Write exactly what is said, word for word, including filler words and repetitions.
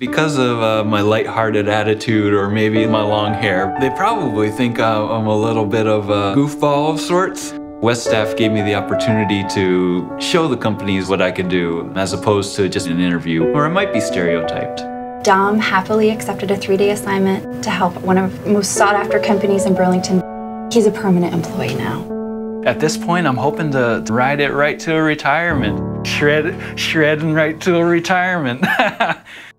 Because of uh, my lighthearted attitude or maybe my long hair, they probably think uh, I'm a little bit of a goofball of sorts. Westaff gave me the opportunity to show the companies what I could do as opposed to just an interview, or it might be stereotyped. Dom happily accepted a three-day assignment to help one of the most sought-after companies in Burlington. He's a permanent employee now. At this point, I'm hoping to ride it right to a retirement. Shred, shredding right to a retirement.